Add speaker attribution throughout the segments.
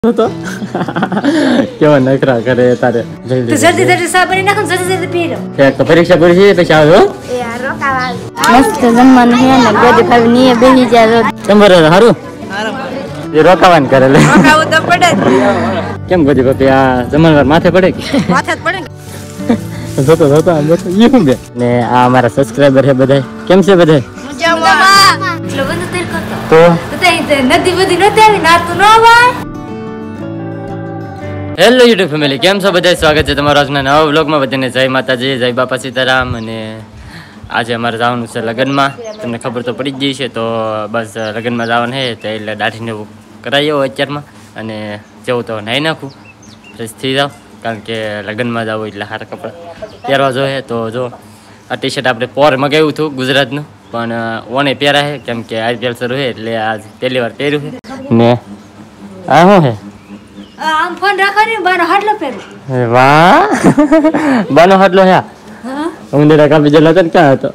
Speaker 1: तो કેવા નખરા કરે તારે
Speaker 2: તો જલ્દી જલ્દી સા બની નાખો જલ્દી જલ્દી પીરો
Speaker 1: એક પરીક્ષા પૂરી છે પછી આવજો
Speaker 2: એ આ રોકાવા
Speaker 3: મસ્ત જમવાનું હે ને ગોદી ખાવી ની બેહી જાય
Speaker 1: તમારે હારું એ રોકાવાન કરે લે
Speaker 2: રોકાવું તો પડે
Speaker 1: કેમ ગોદી બાપી આ જમણવાર માથે પડે કે
Speaker 2: માથે જ પડે
Speaker 1: જોતો ઈ હું બે ને આ અમારા સબસ્ક્રાઇબર છે બધાય કેમ છે બધાય
Speaker 2: મજામાં એટલો બંધ તેર કરતો
Speaker 1: તો
Speaker 2: તે નદી બધી નતી આવી ના તું ન આવાય
Speaker 1: હેલો યુટ્યુબ ફેમિલી કેમ છો બધા સ્વાગત છે તમારું આજના નવા વ્લોગમાં બધાને જય માતાજી જય બાપા સીતારામ અને આજે અમારે જવાનું છે લગ્નમાં તમને ખબર તો પડી જ ગઈ છે તો બસ લગ્નમાં જવાનું છે તો એટલે દાઢીને એવું કરાવી આવો અત્યારમાં અને જવું તો નાહી નાખું ફ્રેશ થઈ જાવ કારણ કે લગ્નમાં જવું એટલે સારા કપડાં પહેરવા જોઈએ તો જો આ ટી શર્ટ આપણે પોર મગાવ્યું હતું ગુજરાતનું પણ ઓને પહેરા છે કેમ કે IPL શરૂ છે એટલે આજ પહેલી વાર પહેર્યું છે ને આ શું છે
Speaker 2: આમ ફોન રાખો ને બાનો હાડલો પહેરો
Speaker 1: વાહ બાનો હાડલો હે
Speaker 2: હા
Speaker 1: ઉંદરા કાપી જેલા તો ક્યાં હતો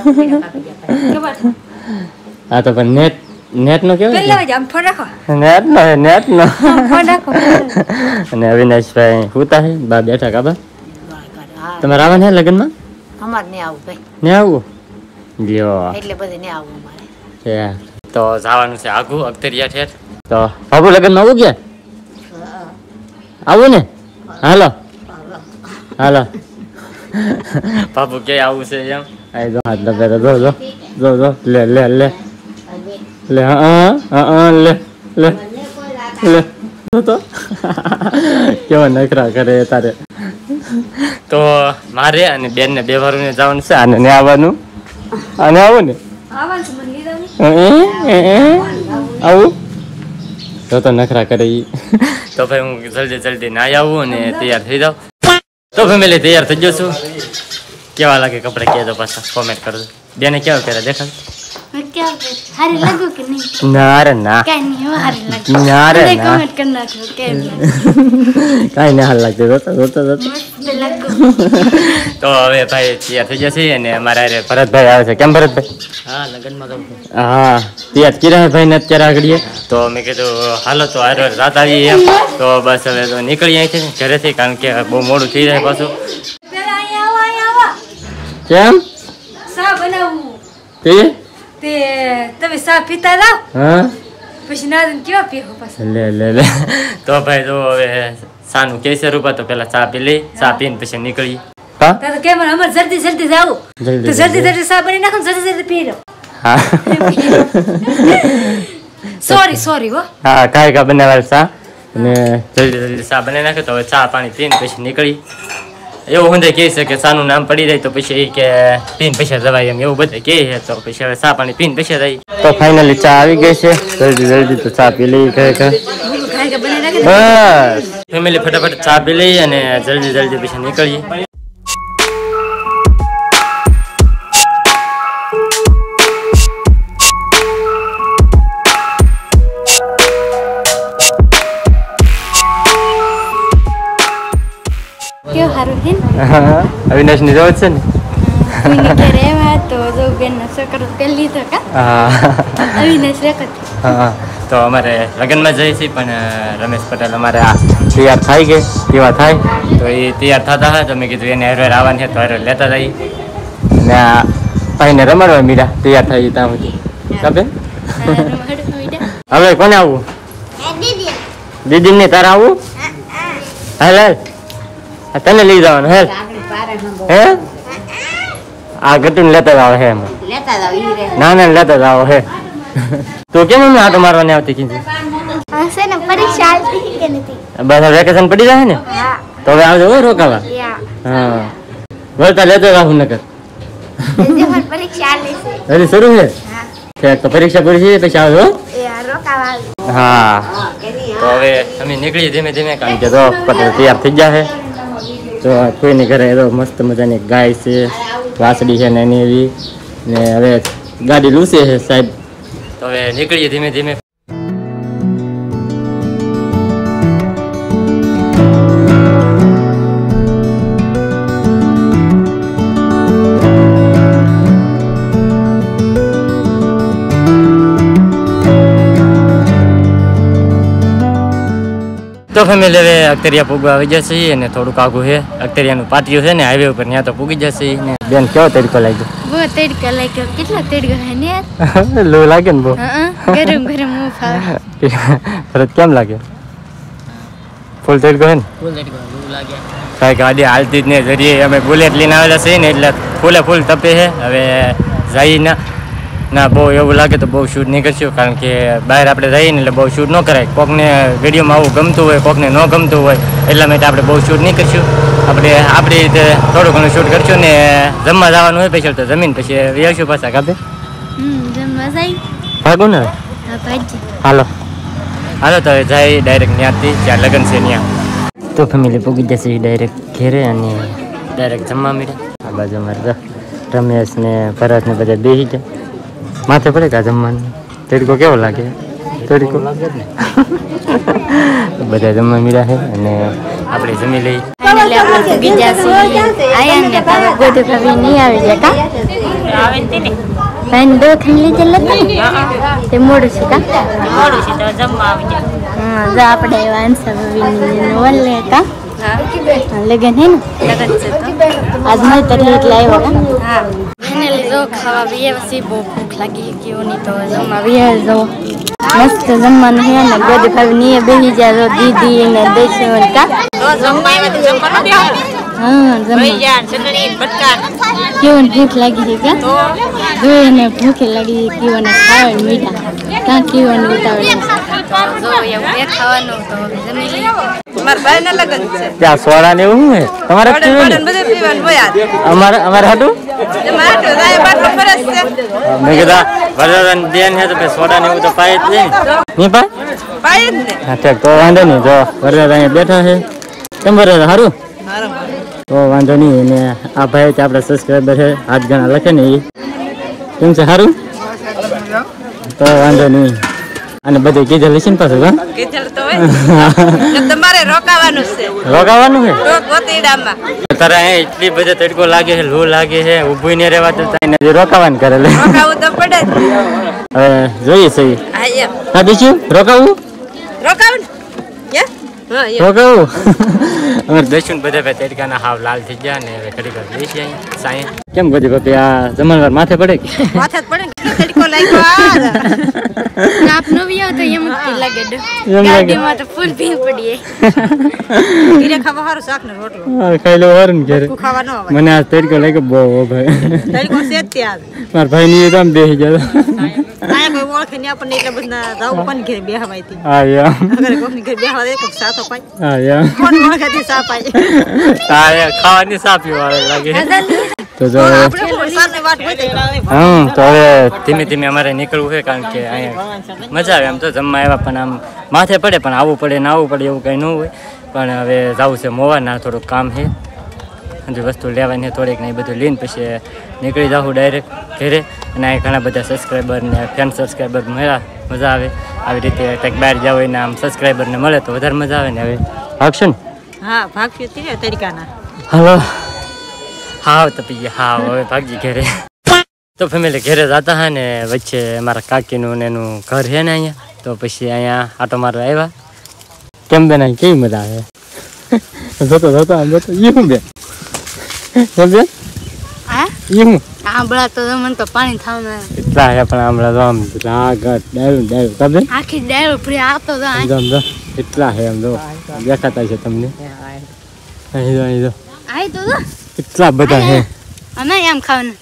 Speaker 1: આ તો પણ નેટ નો કેવો
Speaker 2: પેલા જ આમ ફોન રાખો
Speaker 1: નેટ નો
Speaker 2: ફોન રાખો
Speaker 1: અને અવિનાશભાઈ હુતા હે બા બેઠા કાબા તમારે આવવાનું હે લગ્નમાં
Speaker 2: અમાર ને આવું ભાઈ
Speaker 1: ને આવું લ્યો
Speaker 2: એટલે બધે ને આવું અમારે
Speaker 1: છે તો જવાનું છે આગુ અખતરિયા ઠેર તો બાબુ લગ્નમાં આવું ગયા આવું ને હાલો હાલો બાપુ કે આવું છે એમ આઈ જો હાથ લપેરો જો લે તો કેવા નખરા કરે તારે તો મારે અને બેન ને બે વારું ને જવાનું છે અને ને આવવાનું અને આવું ને
Speaker 2: આવવાનું મને લીધા
Speaker 1: આવું તો નખરા કરે ઈ તો ભાઈ હું જલ્દી નાઈ આવું અને તૈયાર થઈ જાઉં તો ફેમિલી તૈયાર થઈ જશું કેવા લાગે કપડા કહેજો પાછા કોમેન્ટ કરજો બેને કેવા પહેરા દેખાડ
Speaker 3: હારી લાગો કે નહીં
Speaker 1: ના રે ના
Speaker 3: કઈ નહીં હારી લાગે
Speaker 1: ના રે ના
Speaker 3: કમેન્ટ કરી નાખો કેમ
Speaker 1: કાઈ ના હાલ લાગતો જોતો
Speaker 3: મસ્ત લાગો
Speaker 1: તો હવે ભાઈ તૈયાર થઈ જશે અને અમારા રે ભરતભાઈ આવે છે કેમ ભરતભાઈ
Speaker 4: હા લગનમાં તો
Speaker 1: હા તૈયાર કિરણ ભાઈ ને અત્યારે આગળીએ તો મેં કીધું હાલો તો હારો રાત આવી એમ તો બસ હવે તો નીકળી અહીંથી ઘરેથી કારણ કે બહુ મોડું થઈ જાય પાછું
Speaker 2: પેલા અહીંયા આવો
Speaker 1: કેમ
Speaker 2: સા બનાવું
Speaker 1: તે
Speaker 2: તમે સા પીતા રહો
Speaker 1: હા
Speaker 2: પછી ના કેવા પીવો પાછા
Speaker 1: લે તો ભાઈ તો હવે સાનું કેસર રૂપા તો પેલા ચા પી લઈ ચા પીને પછી નીકળી હા
Speaker 2: તો કેમ અમાર જલ્દી જાવું
Speaker 1: જલ્દી,
Speaker 2: તો જલ્દી સા બની નાખો જલ્દી પીરો
Speaker 1: હા
Speaker 2: સોરી હો
Speaker 1: હા કાંઈ બનાવેલ ચા અને જલ્દી ચા બનાવી નાખે તો હવે ચા પાણી પીને પછી નીકળી એવું હું કહે છે કે સાનું નામ પડી જાય તો પછી એ કે પીને પછી જવાય એમ એવું બધે કહે છે તો પછી હવે ચા પાણી પીને પછી જાય તો ફાઇનલી ચા આવી ગઈ છે જલ્દી તો ચા પી લઈ
Speaker 2: ખાઈ કે બની નાખે
Speaker 1: બસ ફેમિલી ફટાફટ ચા પી લઈ અને જલ્દી પછી નીકળીએ
Speaker 3: કેવો હારું છે
Speaker 1: અવિનાશ ની રોજ છે ને
Speaker 3: કોઈને ઘરે આવ્યા તો જો બેન નો છોકરો પેલી લીધો કા
Speaker 1: હા
Speaker 3: અવિનાશ રેકત
Speaker 1: હા તો અમારે લગ્નમાં જઈએ છીએ પણ રમેશ પટેલ અમારે આ તૈયાર થઈ ગઈ કેવા થાય તો એ તૈયાર થતા હોય તો મેં કીધું એને હેરવેર આવવાની છે તો હેરવેર લેતા જઈએ અને આ ભાઈને રમાડવા મીરા તૈયાર થઈ ત્યાં સુધી બેન હવે કોને આવવું દીદી ને તારે આવવું હાલ તને લઈ જવાનું હે હે આ ગટુને લેતા જાવ હે ના લેતા જાવ હે તો કેમ અમે આટો મારવાની આવતી કીધું
Speaker 3: હશે ને પરીક્ષા આલતી કે નથી
Speaker 1: બસ વેકેશન પડી જાય ને તો હવે આવજો હો રોકાવા હા વળતા લેતો રાહુલ નગર
Speaker 3: પરીક્ષા આલે છે
Speaker 1: હજી શરૂ છે તો પરીક્ષા પૂરી છે પછી આવજો
Speaker 3: રોકાવા
Speaker 1: હા તો હવે અમે નીકળીએ ધીમે કારણ કે તો પટેલ તૈયાર થઈ ગયા છે તો કોઈની ઘરે તો મસ્ત મજાની ગાય છે વાસડી છે નાની એવી ને હવે ગાડી લૂસે છે સાહેબ તો હવે નીકળીએ ધીમે તો ફેમિલી હવે અખતરિયા પૂગવા આવી જશે અને થોડુંક આઘું છે અખતરિયાનું પાટિયું છે ને હાઈવે ઉપર ત્યાં તો પૂગી જશે ને બેન કેવો તડકો લાગ્યો
Speaker 3: બહુ તડકો લાગ્યો કેટલા તડકો હે ને
Speaker 1: લો લાગે ને બહુ
Speaker 3: ગરમ ગરમ હું ફાવે
Speaker 1: ફરજ કેમ લાગે ફૂલ તડકો હે ને કાંઈ ગાડી હાલતી જ ને જરીએ અમે બુલેટ લઈને આવેલા છીએ ને એટલે ફૂલે ફૂલ તપે છે હવે જઈ ના બહુ એવું લાગે તો બહુ શૂટ નહીં કરશું કારણ કે બહાર આપણે જઈએ ને એટલે બહુ શૂટ ન કરાય કોકને વિડીયોમાં આવું ગમતું હોય કોકને ન ગમતું હોય એટલા માટે આપણે બહુ શૂટ નહીં કરશું આપણે આપણી રીતે થોડું ઘણું શૂટ કરશું ને જમવા જવાનું હોય પછી તો જમીન પછી વ્યવશું પાછા કાપે
Speaker 3: જમવા જાય
Speaker 1: ભાગું ને
Speaker 3: હા ભાજી
Speaker 1: હાલો તો જાય ડાયરેક્ટ ત્યાંથી જ્યાં લગ્ન છે ત્યાં તો ફેમિલી પૂગી જશે ડાયરેક્ટ ઘેરે અને ડાયરેક્ટ જમવા મળ્યા આ બાજુ મારે રમેશ ને ભરત ને બધા બેસી જાય માથે પડે કા જમવાનું તડકો કેવો લાગે તડકો બધા જમવા મળ્યા છે અને આપણે જમી લઈ
Speaker 3: ફાઇનલી આપણે પૂગી જશે આયા ને તારે ગોદે ભાભી નહીં આવી જાય કા
Speaker 2: આવે ને
Speaker 3: ભાઈ દો ખાઈ લીધે તે મોડું છે કા
Speaker 2: મોડું છે તો જમવા આવી જાય
Speaker 3: હા જો આપણે વાંસા ભાભી નોલ લે કા લગન હે ને
Speaker 2: લગન છે તો
Speaker 3: આજ નહીં તરી એટલે આવ્યો કા હા ફાઇનલી જો ખાવા બી પછી બહુ ભૂખ લાગી ગયો ની તો જમવા બી જો મસ્ત જમવાનું હે ને ગોદે ભાભી ની બેહી જાય જો દીદી ને દેશો કા
Speaker 2: તો જમવા આવે તો જમવાનું બે
Speaker 3: હા
Speaker 2: ભાઈ
Speaker 3: જમવા
Speaker 2: યાર ચટણી બટકા
Speaker 3: કેવું ભૂખ લાગી છે કા જોઈને ભૂખે લાગી કેવું ખાવા મીઠા કાં કેવું ઉતાવળ
Speaker 2: જો એવું બે ખાવાનું તો જમી લઈએ મારા ભાઈના લગન છે
Speaker 1: ત્યાં સોડા ને એવું હે તમારે
Speaker 2: બધે પીવાનું હોય
Speaker 1: અમારે હતું
Speaker 2: મારે તો જાય બાટલો ફરજ છે
Speaker 1: મેં કીધા વરદાન બેન છે તો સોડા ને એવું તો પાય જ નહીં નહીં પાય
Speaker 2: પાય જ ને
Speaker 1: હા ઠીક તો વાંધો નહીં જો વરદાન અહીંયા બેઠા છે કેમ વરદાન સારું તો વાંધો નહીં અને આ ભાઈ છે આપણા સબસ્ક્રાઈબર છે હાથ ઘણા લખે ને એ કેમ છે સારું તો વાંધો નહીં અને બધું કીધેલ છે ને પાછું હા
Speaker 2: કીધેલ તો હોય તમારે રોકાવાનું છે
Speaker 1: રોકાવાનું છે
Speaker 2: ગોતીડામાં
Speaker 1: તારે અહીંયા એટલી બધી તડકો લાગે છે લૂ લાગે છે ઊભું ને રહેવાતું ત્યાં રોકાવાનું કરે
Speaker 2: રોકાવું તો પડે જ
Speaker 1: હવે જોઈએ સહી
Speaker 2: હા એમ
Speaker 1: હા બીજું રોકાવું
Speaker 2: રોકાવું ને હા એમ
Speaker 1: રોકાવું અમારે દર્શન બધા ભાઈ તડકાના હાવ લાલ થઈ ગયા ને હવે ઘડી વાર બેસી અહીંયા સાંઈ કેમ ગોદી બાપી આ જમણવાર માથે પડે કે
Speaker 2: માથે જ પડે ને તડકો લાગ્યો
Speaker 3: આપ નો બી આવતો એમ જ લાગે
Speaker 1: એમ લાગે.
Speaker 3: ગાડીમાં તો ફૂલ ભીડ પડીએ
Speaker 2: ગીરે ખાવા હારું શાક ને રોટલો
Speaker 1: ખાઈ લો વાર ને ઘરે
Speaker 2: ખાવા ન આવે
Speaker 1: મને આ તડકો લાગે બહુ ભાઈ
Speaker 2: તડકો છે જ ત્યાં
Speaker 1: મારા ભાઈ ની તો આમ બેસી જતો
Speaker 2: આયા કોઈ ઓળખે ને આપણને એટલે બધા જાવું પણ ઘરે બેહવાય થી
Speaker 1: હા યાર
Speaker 2: અગર કોકની ઘરે બેહવા દે કોક સાતો પાય
Speaker 1: હા યાર
Speaker 2: કોણ ઓળખે થી સા પાય
Speaker 1: ખાવાની સા પીવા લાગે તો જો
Speaker 2: આપણે સાને વાટ હોય તો
Speaker 1: તો હવે ધીમે ધીમે અમારે નીકળવું છે કારણ કે અહીંયા મજા આવે આમ તો જમવા આવ્યા પણ આમ માથે પડે પણ આવવું પડે ને આવવું પડે એવું કંઈ ન હોય પણ હવે જવું છે મોવાના થોડુંક કામ છે હજુ વસ્તુ લેવાની થોડીક ને એ બધું લઈને પછી નીકળી જાઉં ડાયરેક્ટ ઘરે અને અહીં ઘણા બધા સબસ્ક્રાઈબર ને ફેન સબસ્ક્રાઈબર મળ્યા મજા આવે આવી રીતે કંઈક બહાર જાવ હોય ને આમ સબસ્ક્રાઈબરને મળે તો વધારે મજા આવે ને હવે ભાગશું ને
Speaker 2: હા ભાગ્ય તીરે તડકાના
Speaker 1: હાલો હાવ તપી ગયા હાવ હવે ભાગજી ઘરે તો ફેમિલી ઘરે જતા હા ને વચ્ચે મારા કાકીનું ને એનું ઘર છે ને અહીંયા તો પછી અહીંયા આટો મારવા આવ્યા કેમ બેન અહીં કેવી મજા આવે જોતો આમ જોતો ઈ હું બેન કેમ બેન
Speaker 3: હા
Speaker 1: ઈ હું
Speaker 3: આંબળા તો મને તો પાણી થાવના
Speaker 1: એટલા હે પણ હમણાં તો આમ રાગત ડાયું તમે
Speaker 3: આખી ડાયરો ફરી આવતો તો
Speaker 1: જો એટલા હે આમ જો દેખાતા છે તમને અહીં જો
Speaker 3: આઈ તો જો
Speaker 1: એટલા બધા હે
Speaker 3: અમે એમ ખાવાના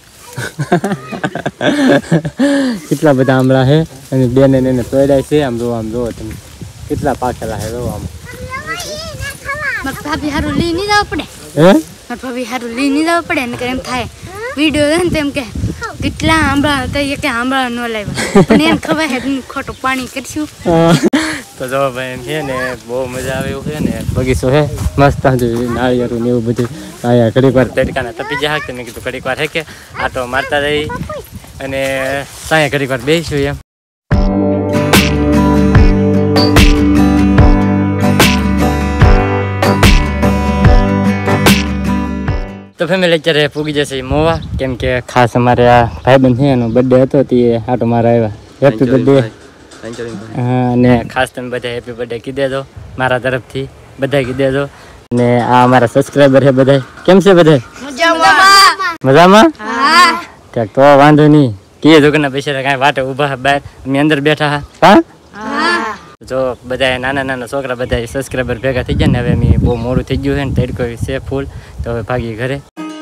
Speaker 1: કેટલા બધા આમળા છે અને બેન એને તોડાય છે આમ જો તમે કેટલા પાકેલા છે જો આમ
Speaker 3: મારા ભાભી હારું લઈ નહીં જવું પડે
Speaker 1: હે
Speaker 3: મારા ભાભી હારું લઈ નહીં જવું પડે ને એમ થાય વિડીયો ને તેમ કે કેટલા આંબળા હતા એ કે આંબળા ન લાવ્યા પણ એમ ખબર હે ખોટું પાણી કરશું
Speaker 1: તો જો ભાઈ એમ છે ને બહુ મજા આવે એવું છે ને બગીચો છે મસ્ત નાળિયેરું ને એવું બધું અહીંયા ઘડીક વાર તડકાના તપી જાય તો મેં કીધું ઘડીક વાર હે કે આટો મારતા રહી અને ત્યાં ઘડીક વાર બેસીશું એમ તો ફેમિલી અત્યારે પૂગી જશે મોવા કેમ કે ખાસ અમારે આ ભાઈબંધ છે એનો બર્થડે હતો તે આટો મારા આવ્યા હેપી બર્થડે હા ને ખાસ તમે બધા હેપી બર્થડે કહી દેજો મારા તરફથી બધા કહી દેજો ને આ અમારા સબસ્ક્રાઈબર છે બધા કેમ છે બધા મજામાં ત્યાં તો વાંધો નહીં કીએ દુકાનના પૈસા કાંઈ વાટે ઊભા બહાર અમે અંદર બેઠા હા જો બધા નાના નાના છોકરા બધા સબસ્ક્રાઈબર ભેગા થઈ ગયા ને હવે અમે બહુ મોડું થઈ ગયું છે ને તડકો છે ફૂલ તો હવે ભાગી ઘરે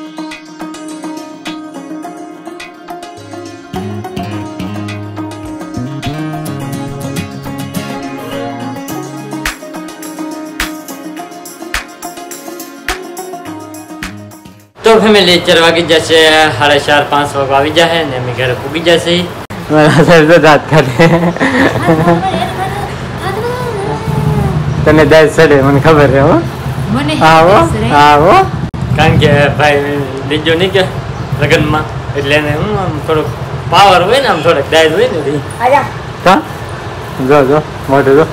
Speaker 1: તો ફેમિલી 4 વાગી જશે 4:30 5 વાગે આવી જશે ને અમે ઘરે પૂગી જશે મારા સાહેબ તો દાંત કાઢે તને દાંત સડે મને ખબર છે હો આવો આવો કારણ કે ભાઈ બીજો નહીં કે લગ્નમાં એટલે એને હું આમ થોડોક પાવર હોય ને આમ થોડોક દાંત હોય ને હા જો મોઢું જો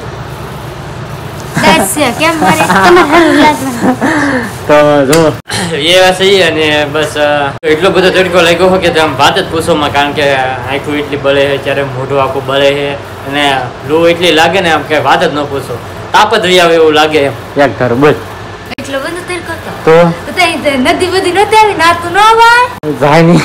Speaker 1: તો જો એ વાત સહી અને બસ એટલો બધો તડકો લાગ્યો હોય કે તમે વાત જ પૂછોમાં કારણ કે આંખું એટલી બળે છે ત્યારે મોઢું આખું બળે છે અને લૂ એટલી લાગે ને આમ કે વાત જ ન પૂછો તાપ જ રહી આવે એવું લાગે એમ એક ઘર બસ
Speaker 2: એટલો બધો તડકો
Speaker 1: તો
Speaker 2: નદી બધી નહોતી આવી નાતું ન આવાય
Speaker 1: જાય નહીં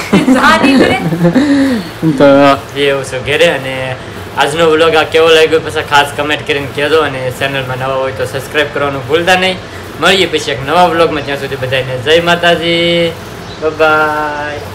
Speaker 1: તો એવું છે ઘેરે અને આજનો વ્લોગ આ કેવો લાગ્યો પછી ખાસ કમેન્ટ કરીને કહેજો અને ચેનલમાં નવા હોય તો સબસ્ક્રાઈબ કરવાનું ભૂલતા નહીં મળીએ પછી એક નવા વ્લોગમાં ત્યાં સુધી બધાને જય માતાજી બાય